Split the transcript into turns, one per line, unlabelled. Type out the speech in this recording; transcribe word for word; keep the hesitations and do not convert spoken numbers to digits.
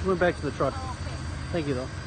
She went back to the truck.
Oh, okay.
Thank you, though.